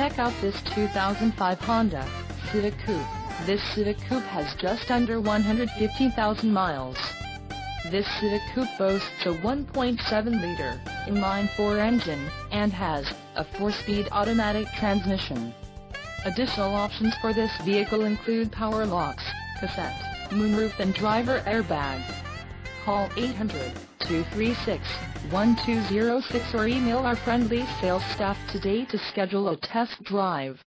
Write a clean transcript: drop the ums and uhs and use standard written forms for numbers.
Check out this 2005 Honda Civic Coupe. This Civic Coupe has just under 115,000 miles. This Civic Coupe boasts a 1.7-liter inline-4 engine, and has a 4-speed automatic transmission. Additional options for this vehicle include power locks, cassette, moonroof and driver airbag. Call 800-236-1206 or email our friendly sales staff today to schedule a test drive.